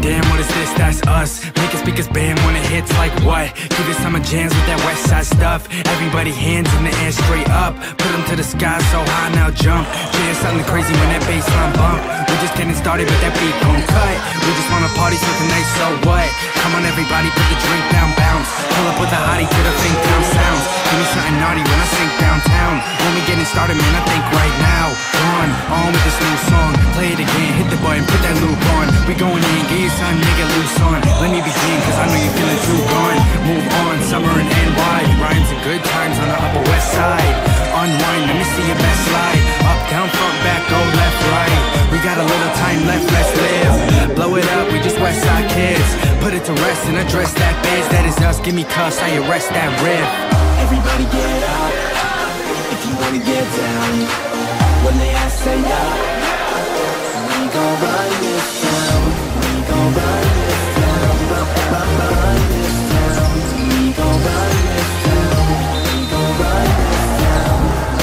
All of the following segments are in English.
damn, what is this? That's us. Make it speakers bam when it hits like what? Give it summer jams with that west side stuff. Everybody hands in the air straight up. Put them to the sky so high, now jump. Jam something crazy when that bassline bump. We just getting started but that beat gon' cut. We just wanna party so tonight, so what? Come on everybody, put the drink down, bounce. Pull up with the hottie to the think down sounds. Give me something naughty when I sink downtown. When we getting started, man, I think right now. On with this new song. Play it again, hit the button, put that loop on. We going in, get your son, nigga, loose on. Let me begin, cause I know you're feeling too gone. Move on, summer and NY. Rhymes and good times on the Upper West Side. Unwind, let me see your best slide. Up, down, front, back, go left, right. We got a little time left, let's live. Blow it up, we just West Side kids. Put it to rest and address that biz. That is us, give me cuss, I arrest that riff. Everybody get up, if you wanna get down. When they ask, say up. We gon' run this town. We gon' run this town. Run this town. We gon' run this town. We gon' run this town.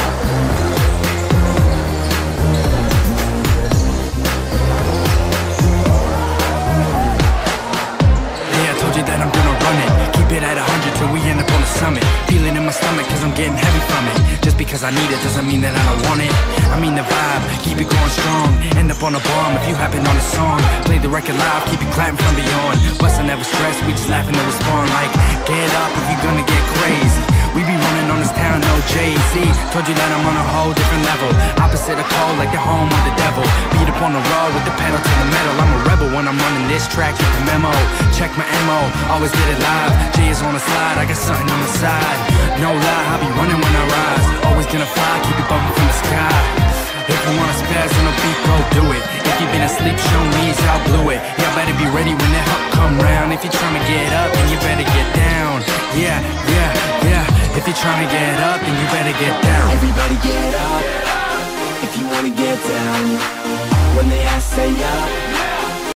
Yeah, I told you that I'm gonna run it. Keep it at 100 till we end up on the summit. Feeling in my stomach cause I'm getting heavy from it. Just because I need it doesn't mean that I don't want it. I mean the vibe, keep it going strong. End up on a bomb if you happen on a song. Play the record loud, keep it clapping from beyond. Bustin' never stress, we just laughing to respond. Like, get up if you gonna get crazy. We be running on this town, no Jay-Z. Told you that I'm on a whole different level. Opposite of cold, like the home of the devil. Beat up on the road with the pedal to the metal. I'm a rebel when I'm running this track, get the memo. Check my MO, always get it live. Jay is on the slide, I got something on the side. No lie, I'll be running when I rise. Always gonna fly, keep it bumping from the sky. If you wanna spaz on a beat, go do it. If you been asleep, show me how blew it. Y'all better be ready when that hook come round. If you're trying to get up, then you better get down. Yeah, yeah, yeah. If you're trying to get up, then you better get down. Everybody get